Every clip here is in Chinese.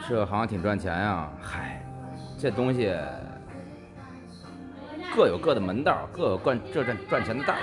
这个行挺赚钱呀。嗨，这东西各有各的门道，各有赚钱的道。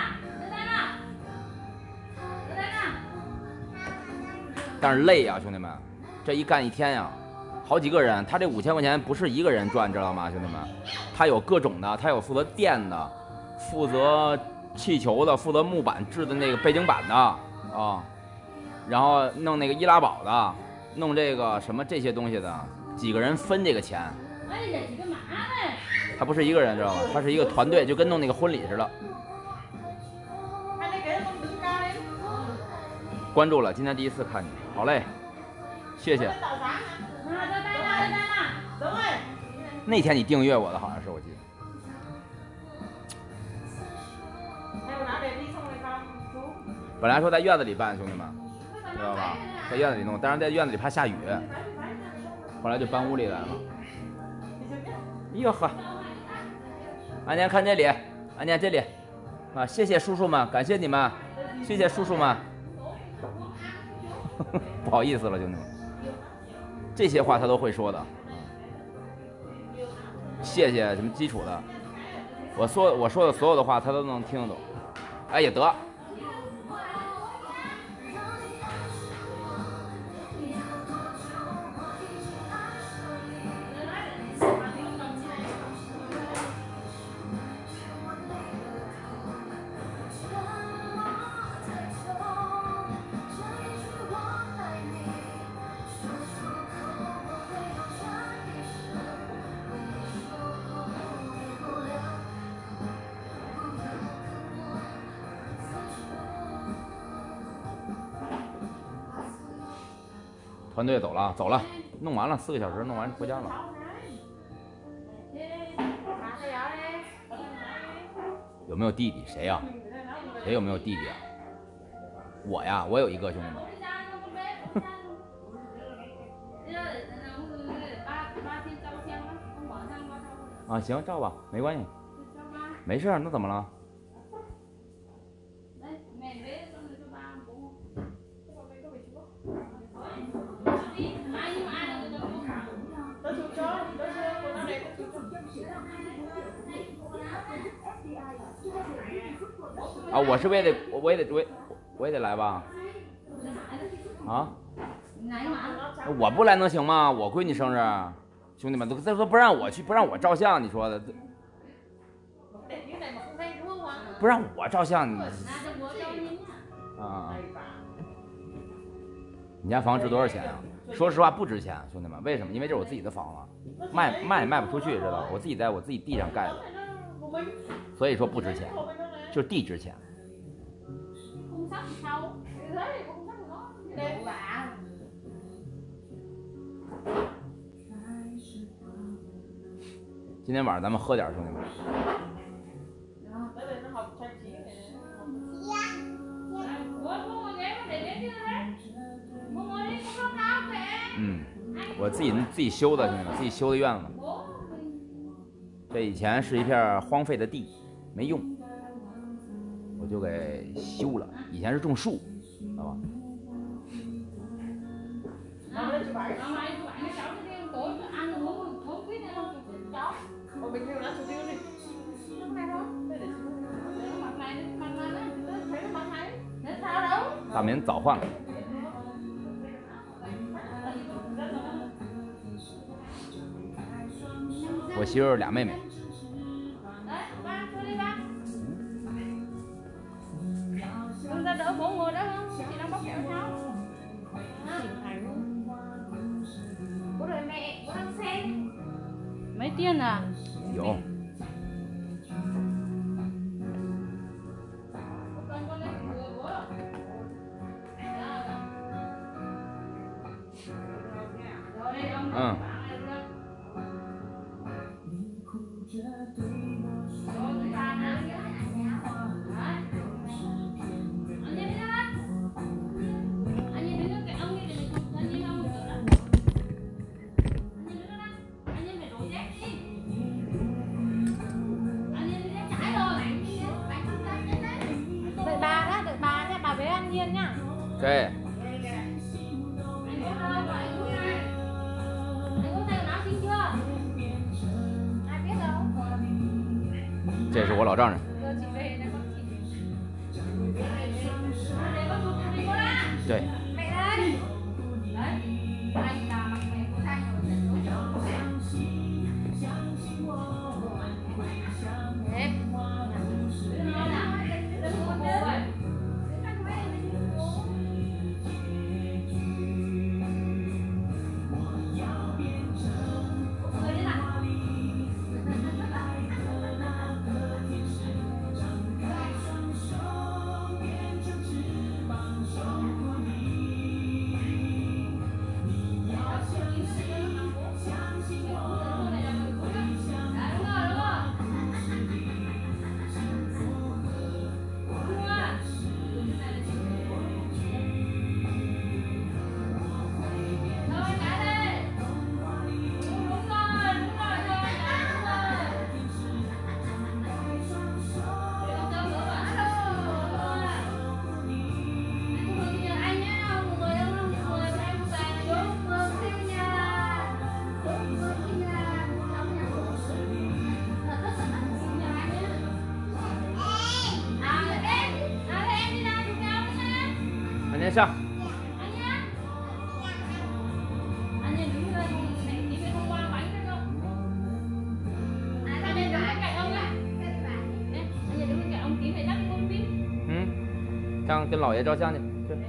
但是累呀，兄弟们，这一干一天呀，好几个人。他这5000块钱不是一个人赚，知道吗，兄弟们？他有各种的，他有负责电的，负责气球的，负责木板制的那个背景板的啊，然后弄那个易拉宝的，弄这个什么这些东西的，几个人分这个钱。他不是一个人，知道吧？他是一个团队，就跟弄那个婚礼似的。关注了，今天第一次看你，好嘞，谢谢。那天你订阅我的好像是，我记得。本来说在院子里办，兄弟们，知道吧？在院子里弄，但是在院子里怕下雨，后来就搬屋里来了。哟呵，安年看这里，安年这里，啊，谢谢叔叔们，感谢你们，谢谢叔叔们。不好意思了，兄弟们，这些话他都会说的。谢谢什么基础的，我说的所有的话他都能听得懂。哎也得。团队走了，弄完了4个小时，弄完回家了。有没有弟弟？谁呀？谁有没有弟弟啊？我呀，我有一个，兄弟们。啊，行，照吧，没关系，没事，那怎么了？啊，我也得来吧？啊？我不来能行吗？我闺女生日，兄弟们都不让我去，不让我照相，你说的？不让我照相，你啊？你家房值多少钱啊？说实话不值钱，兄弟们，为什么？因为这是我自己的房子，卖不出去，知道吧？我自己在我自己地上盖的，所以说不值钱，就是地值钱。今天晚上咱们喝点，兄弟们。我自己修的，兄弟们，自己修的院子。这以前是一片荒废的地，没用，我就给修了。以前是种树，知道吧？大门早换了。我媳妇儿俩妹妹。 没电呢？ 有。 我老丈人。对。先上。上跟老爷照相去。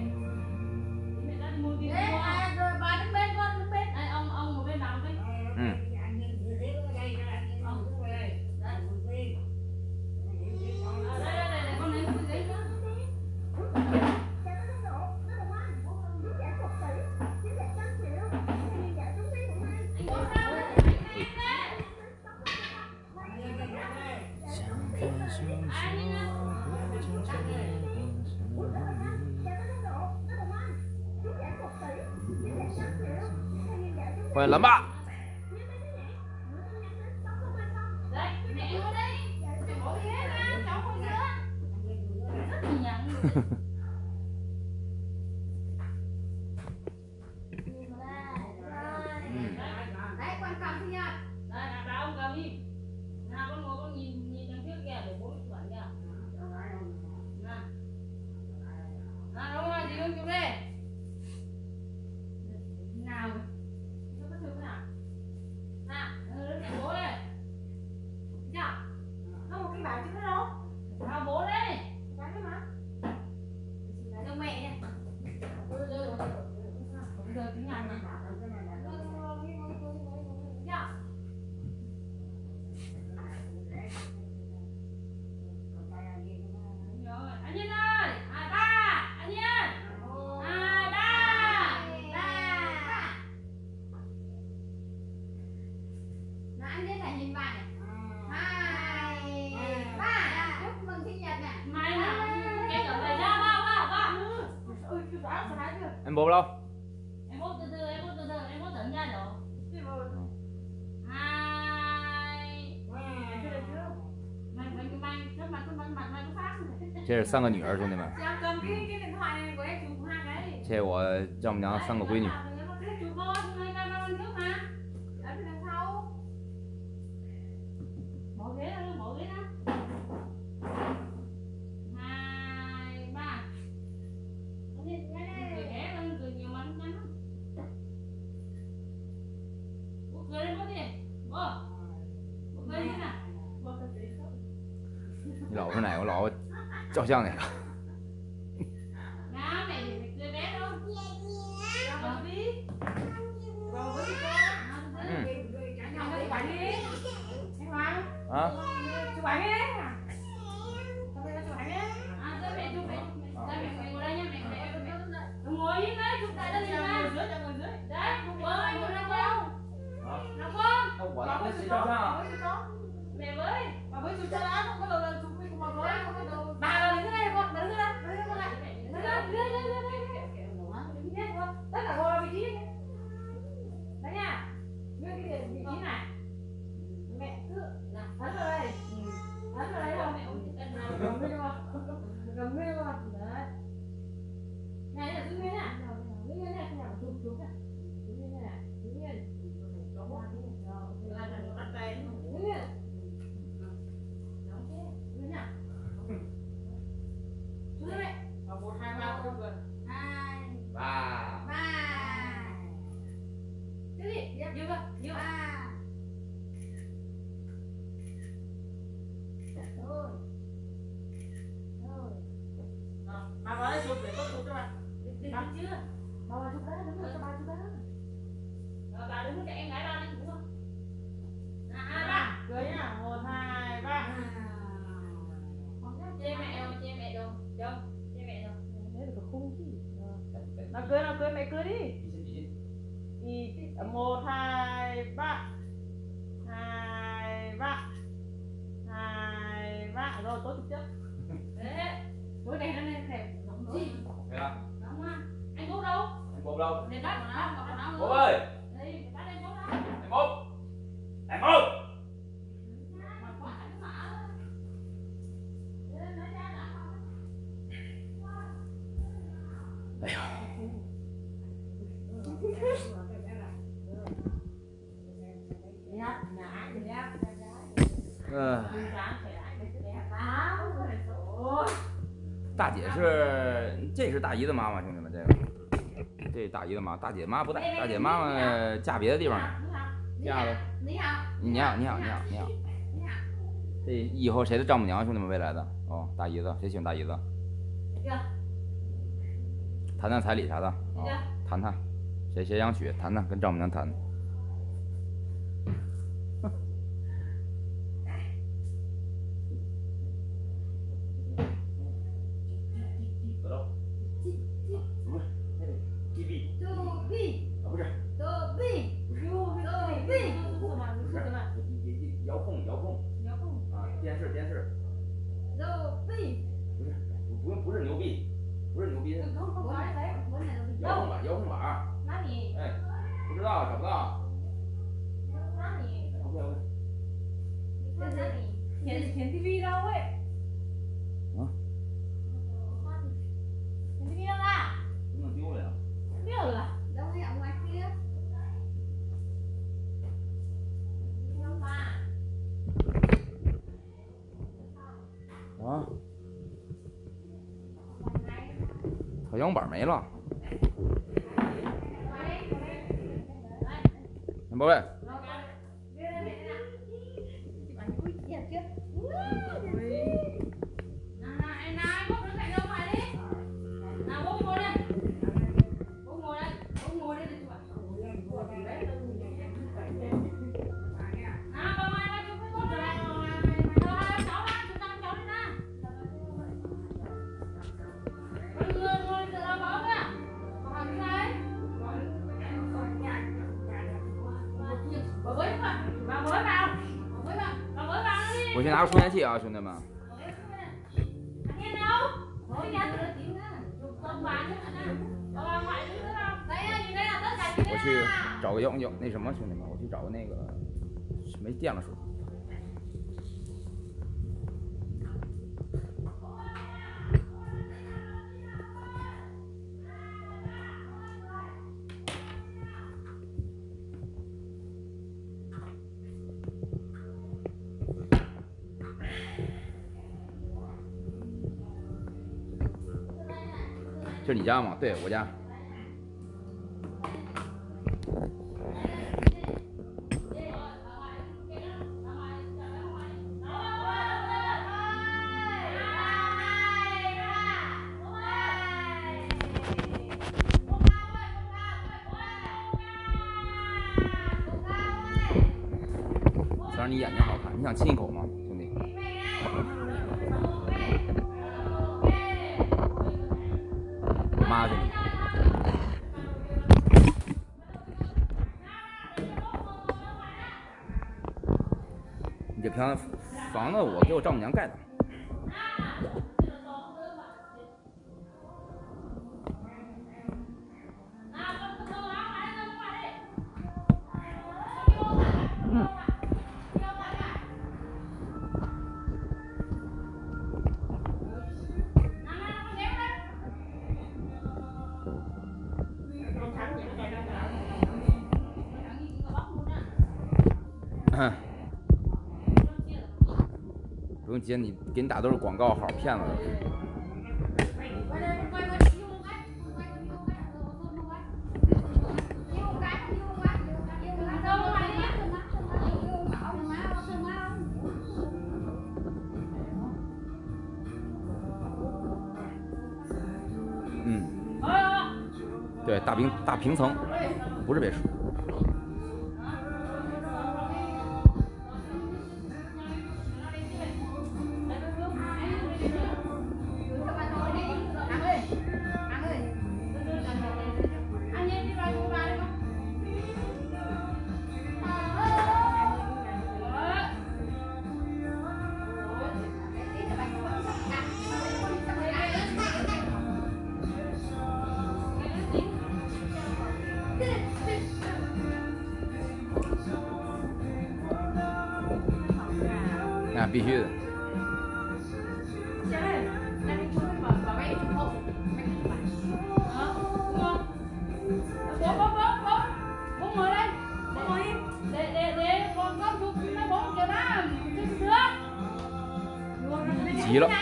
欢迎蓝爸。Em bố đâu? Em bố từ từ, em bố tận ra độ. 这是3个女儿，兄弟们。这是我丈母娘3个闺女。你老婆是哪个？我老婆照相那个。啊？我来跟谁照相啊？ Mẹ với, bà với chụp cho đã, không có đồ là chụp với bà với, không có đồ. Bà là đứng đây không? 1, 2, 3 cũng được. 3 Cái gì? Vô cơ, vô. Bà vào đây chụp để con chụp cho bà. Được chưa? Bà vào chụp đấy, đứng cho bà chụp đấy. Rồi bà đứng cho em gái ra đi, đúng không? Cưới nhá, 1, 2, 3. Chê mẹ đâu, chê mẹ đâu, đâu, chê mẹ đâu. Đấy là cái khung chứ. Nào cưới mẹ cưới đi. 1, 2, 3. 2, 3. 2, 3. Rồi tôi chụp trước. Đấy, tối nay nó lên đẹp, nóng gì? Thấy không? Nóng à? Anh Bốp đâu? Anh Bốp đâu? Lên bắt nó, Bốp ơi! đây, bắt anh Bốp đâu? Anh Bốp! Anh Bốp! Ây da.大姐是，这是大姨的妈妈，兄弟们，这是大姨的妈，大姐妈不在，大姐妈妈嫁别的地方了，嫁了。 你好， 你好，你好，你好，你好。这以后谁的丈母娘，兄弟们，未来的哦，大姨子，谁喜欢大姨子？谈谈彩礼啥的啊，谈谈，谁想娶，谈谈，跟丈母娘谈。不是牛逼，不是牛逼，遥控板，遥控板。 哪里？ 哎，不知道，找不到。 哪里？ OK。 你看哪里？填 TV đâu ấy？ 啊？ 填 TV đâu à？ 弄丢了呀？ 丢了。đâu hay ở ngoài kia？ 啊？好像板没了。宝贝。我去拿个充电器啊，兄弟们。我去找个有那什么，兄弟们，我去找个那个没电了手机。这是你家吗？对，我家。想让你眼睛好看，你想亲一口吗，兄弟？妈的！你这平房子我给我丈母娘盖的。不用接，你给你打都是广告号，骗子。 嗯，对，大平层，不是别墅。那必须的。急了。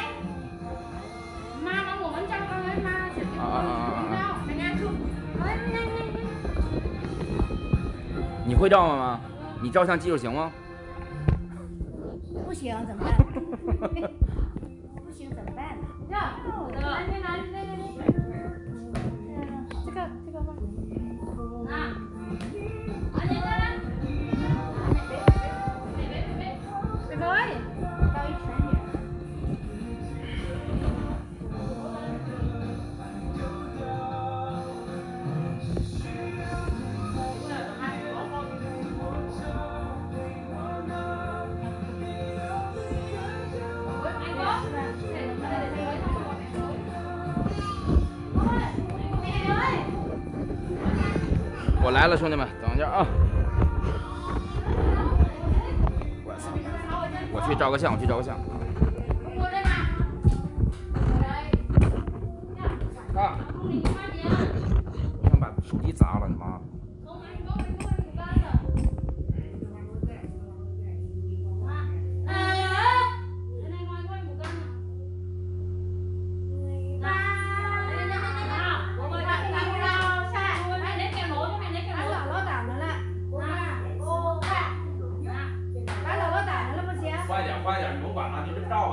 你会照吗？你照相技术行吗？ 不行怎么办？不行怎么办？这个吧。 我来了，兄弟们，等一下啊！我去照个相，啊！你想把手机砸了，你妈！快点，你甭管了，你这么照吧。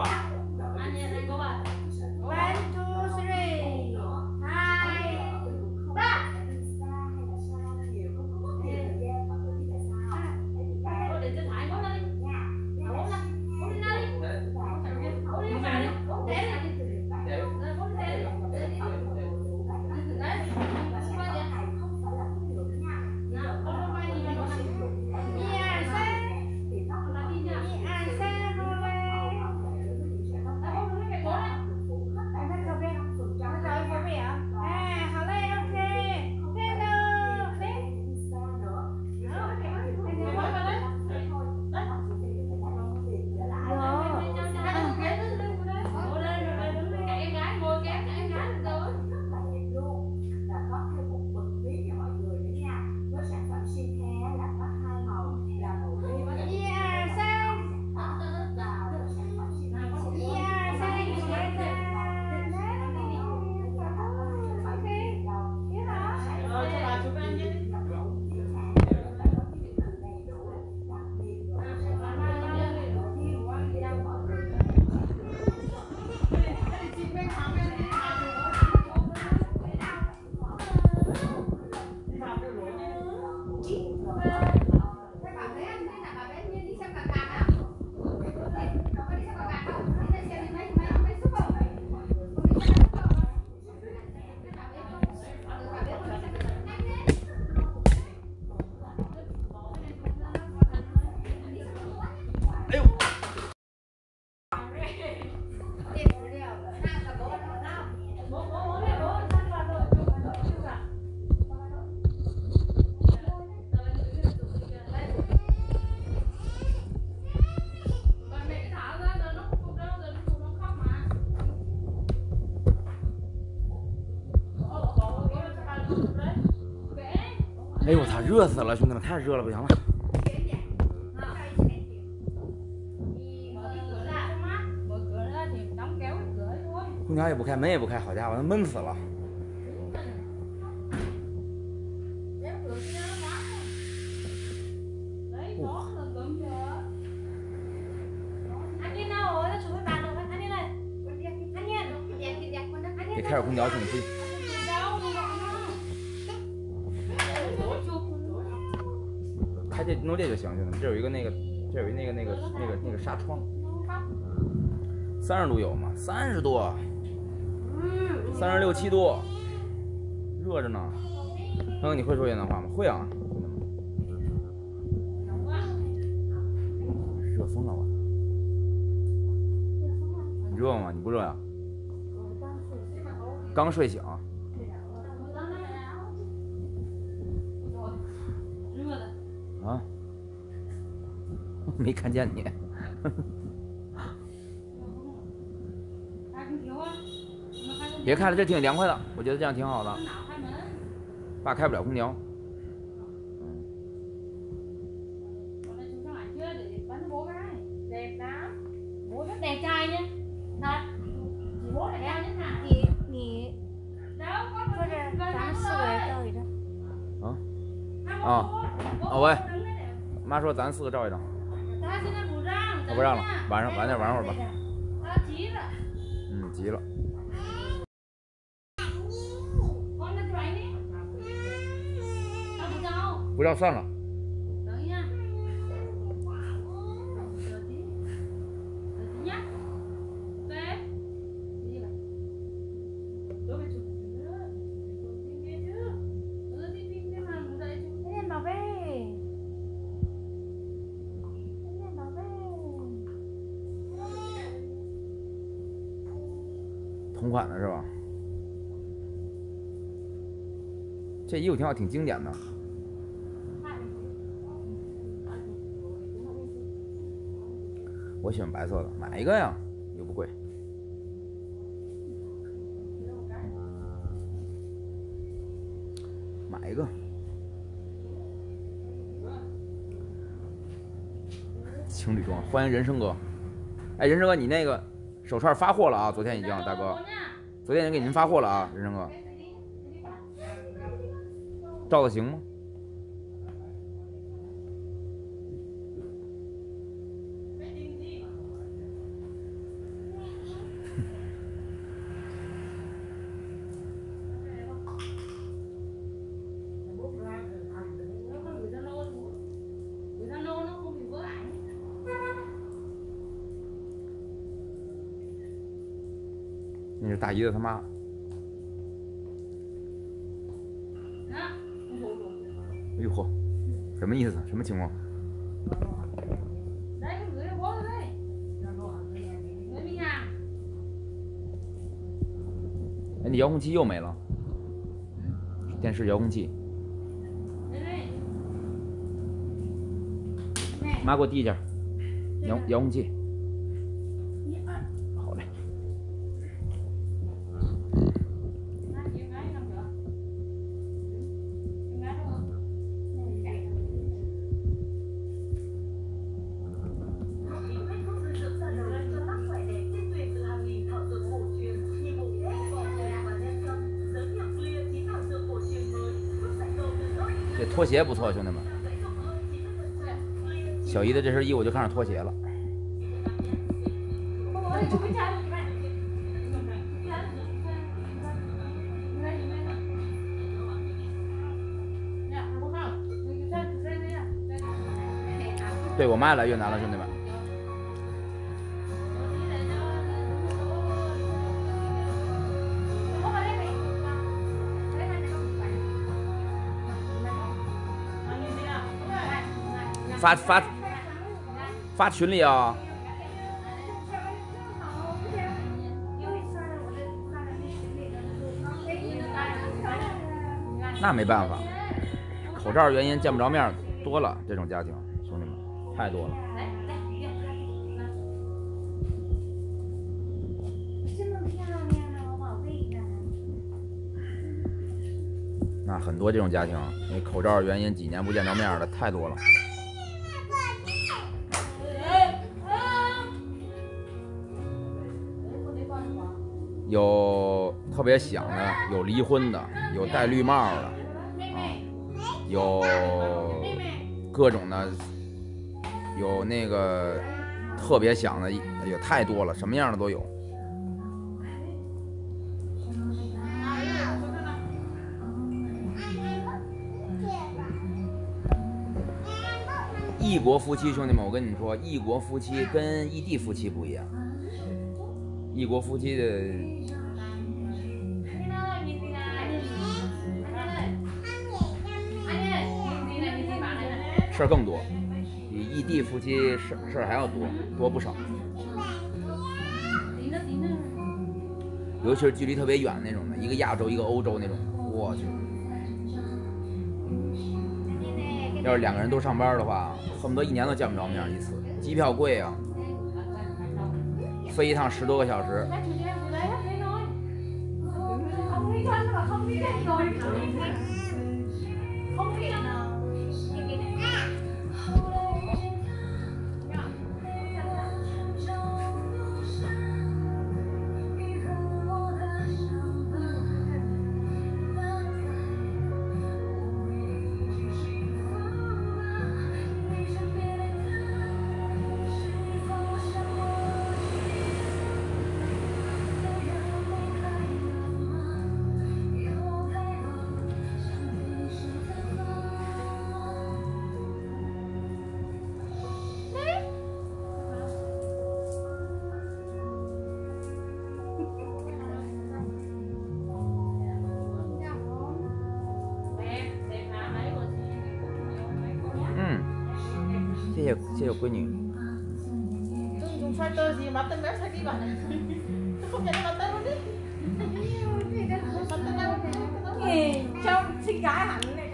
哎呦我操，热死了，兄弟们，太热了，不行了。空调也不开，门也不开，好家伙，那闷死了。得开点空调，兄弟。 这弄这就行，兄弟们。这有一个那个，这有一那个纱窗，30度有吗？30多，36、7度，热着呢。刚刚你会说越南话吗？会啊，兄弟们。热疯了我！你热吗？你不热呀？刚睡醒。啊？没看见你。别开了，这挺凉快的，我觉得这样挺好的。爸开不了空调。 đẹp trai nhá. Thật. Chị bố đẹp trai nhá. Chị说是咱们4个人照一张。 喂，妈说咱4个照一张。 他现在不让。 不让了，晚点玩会儿吧。 他急了。 急了。不要算了。 等一下。 同款的是吧？这衣服挺好，挺经典的。我喜欢白色的，买一个呀，又不贵。买一个。情侣装，欢迎人生哥。哎，人生哥，你那个手串发货了啊？昨天已经，大哥，昨天人给您发货了啊，人生哥。照的行吗？那是大姨子他妈。哎呦嚯，什么意思？什么情况？哎，你遥控器又没了。电视遥控器。妈给我递一件遥控器。好嘞。这拖鞋不错，兄弟们。小姨的这身衣服就看上拖鞋了。对，我妈也来越南了，兄弟们。发群里啊。那没办法，口罩原因见不着面多了，这种家庭，兄弟们太多了。那很多这种家庭，因为口罩原因几年不见着面的太多了。有特别响的，有离婚的，有戴绿帽的，有各种的，有那个特别响的，也太多了，什么样的都有。 异国夫妻，兄弟们，我跟你们说，异国夫妻跟异地夫妻不一样。异国夫妻的事儿更多，比异地夫妻事儿还要多不少。尤其是距离特别远那种的，一个亚洲一个欧洲那种，我去。要是2个人都上班的话，恨不得1年都见不着面一次。机票贵啊，飞一趟10多个小时。谢谢闺女。 Dùng xoay tơ gì mà tên bé xoay đi bạn này. Không nhận là tên luôn đi. Sao xin gái hẳn này.